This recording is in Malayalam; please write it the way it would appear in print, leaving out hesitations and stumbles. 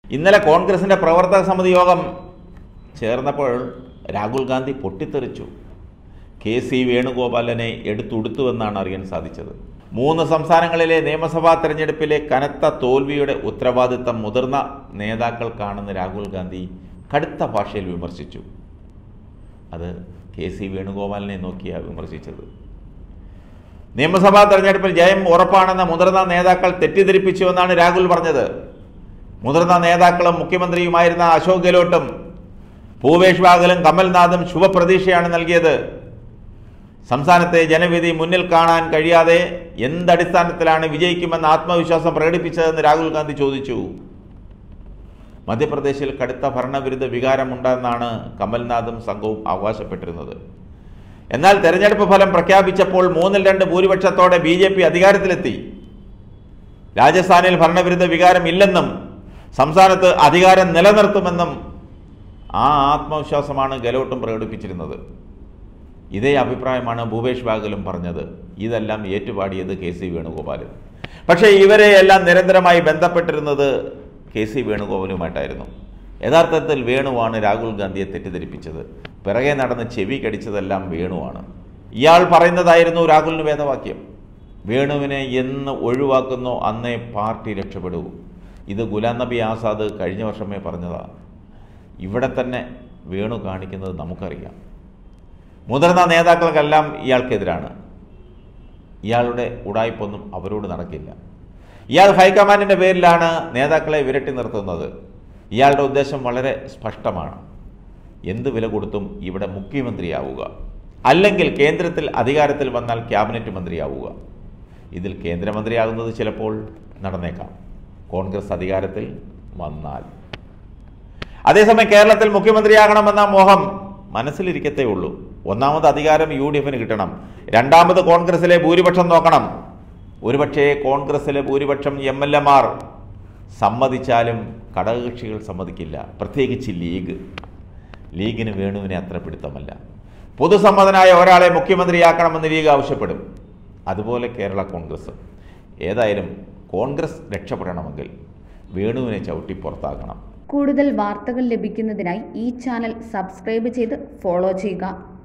ഇന്നലെ കോൺഗ്രസിൻ്റെ പ്രവർത്തക സമിതി യോഗം ചേർന്നപ്പോൾ രാഹുൽ ഗാന്ധി പൊട്ടിത്തെറിച്ചു. KC വേണുഗോപാലിനെ എടുത്തുടുത്തുവെന്നാണ് അറിയാൻ സാധിച്ചത്. 3 സംസ്ഥാനങ്ങളിലെ നിയമസഭാ തെരഞ്ഞെടുപ്പിലെ കനത്ത തോൽവിയുടെ ഉത്തരവാദിത്തം മുതിർന്ന നേതാക്കൾക്കാണെന്ന് രാഹുൽ ഗാന്ധി കടുത്ത ഭാഷയിൽ വിമർശിച്ചു. അത് KC വേണുഗോപാലിനെ നോക്കിയാണ് വിമർശിച്ചത്. നിയമസഭാ തെരഞ്ഞെടുപ്പിൽ ജയം ഉറപ്പാണെന്ന മുതിർന്ന നേതാക്കൾ തെറ്റിദ്ധരിപ്പിച്ചുവെന്നാണ് രാഹുൽ പറഞ്ഞത്. മുതിർന്ന നേതാക്കളും മുഖ്യമന്ത്രിയുമായിരുന്ന അശോക് ഗെഹ്ലോട്ടും ഭൂപേഷ് ബാഗലും കമൽനാഥും ശുഭപ്രതീക്ഷയാണ് നൽകിയത്. സംസ്ഥാനത്തെ ജനവിധി മുന്നിൽ കാണാൻ കഴിയാതെ എന്തടിസ്ഥാനത്തിലാണ് വിജയിക്കുമെന്ന ആത്മവിശ്വാസം പ്രകടിപ്പിച്ചതെന്ന് രാഹുൽ ഗാന്ധി ചോദിച്ചു. മധ്യപ്രദേശിൽ കടുത്ത ഭരണവിരുദ്ധ വികാരമുണ്ടെന്നാണ് കമൽനാഥും സംഘവും അവകാശപ്പെട്ടിരുന്നത്. എന്നാൽ തെരഞ്ഞെടുപ്പ് ഫലം പ്രഖ്യാപിച്ചപ്പോൾ 3-2 ഭൂരിപക്ഷത്തോടെ BJP അധികാരത്തിലെത്തി. രാജസ്ഥാനിൽ ഭരണവിരുദ്ധ വികാരം ഇല്ലെന്നും സംസ്ഥാനത്ത് അധികാരം നിലനിർത്തുമെന്നും ആ ആത്മവിശ്വാസമാണ് ഗെഹ്ലോട്ടും പ്രകടിപ്പിച്ചിരുന്നത്. ഇതേ അഭിപ്രായമാണ് ഭൂപേഷ് ബാഗലും പറഞ്ഞത്. ഇതെല്ലാം ഏറ്റുപാടിയത് KC വേണുഗോപാലും. പക്ഷേ ഇവരെയെല്ലാം നിരന്തരമായി ബന്ധപ്പെട്ടിരുന്നത് KC വേണുഗോപാലുമായിട്ടായിരുന്നു. യഥാർത്ഥത്തിൽ വേണുവാണ് രാഹുൽ ഗാന്ധിയെ തെറ്റിദ്ധരിപ്പിച്ചത്. പിറകെ നടന്ന് ചെവി കടിച്ചതെല്ലാം വേണുവാണ്. ഇയാൾ പറയുന്നതായിരുന്നു രാഹുലിന് വേദവാക്യം. വേണുവിനെ എന്ന് ഒഴിവാക്കുന്നോ അന്നേ പാർട്ടി രക്ഷപ്പെടൂ. ഇത് ഗുലാം നബി ആസാദ് കഴിഞ്ഞ വർഷമേ പറഞ്ഞതാണ്. ഇവിടെ തന്നെ വേണു കാണിക്കുന്നത് നമുക്കറിയാം. മുതിർന്ന നേതാക്കൾക്കെല്ലാം ഇയാൾക്കെതിരാണ്. ഇയാളുടെ ഉടായ്പൊന്നും അവരോട് നടക്കില്ല. ഇയാൾ ഹൈക്കമാൻഡിൻ്റെ പേരിലാണ് നേതാക്കളെ വിരട്ടി നിർത്തുന്നത്. ഇയാളുടെ ഉദ്ദേശം വളരെ സ്പഷ്ടമാണ്. എന്ത് വില കൊടുത്തും ഇവിടെ മുഖ്യമന്ത്രിയാവുക, അല്ലെങ്കിൽ കേന്ദ്രത്തിൽ അധികാരത്തിൽ വന്നാൽ ക്യാബിനറ്റ് മന്ത്രിയാവുക. ഇതിൽ കേന്ദ്രമന്ത്രിയാകുന്നത് ചിലപ്പോൾ നടന്നേക്കാം, കോൺഗ്രസ് അധികാരത്തിൽ വന്നാൽ. അതേസമയം കേരളത്തിൽ മുഖ്യമന്ത്രിയാകണമെന്ന മോഹം മനസ്സിലിരിക്കത്തേ ഉള്ളൂ. ഒന്നാമത് അധികാരം UDFന് കിട്ടണം. രണ്ടാമത് കോൺഗ്രസിലെ ഭൂരിപക്ഷം നോക്കണം. ഒരുപക്ഷേ കോൺഗ്രസിലെ ഭൂരിപക്ഷം MLA-മാർ സമ്മതിച്ചാലും ഘടകകക്ഷികൾ സമ്മതിക്കില്ല, പ്രത്യേകിച്ച് ലീഗിന് വേണുവിനെ അത്ര പിടുത്തമല്ല. പൊതുസമ്മതനായ ഒരാളെ മുഖ്യമന്ത്രിയാക്കണമെന്ന് ലീഗ് ആവശ്യപ്പെടും. അതുപോലെ കേരള കോൺഗ്രസ്. ഏതായാലും കോൺഗ്രസ് രക്ഷപ്പെടണമെങ്കിൽ വേണുവിനെ ചവിട്ടി പുറത്താക്കണം. കൂടുതൽ വാർത്തകൾ ലഭിക്കുന്നതിനായി ഈ ചാനൽ സബ്സ്ക്രൈബ് ചെയ്ത് ഫോളോ ചെയ്യുക.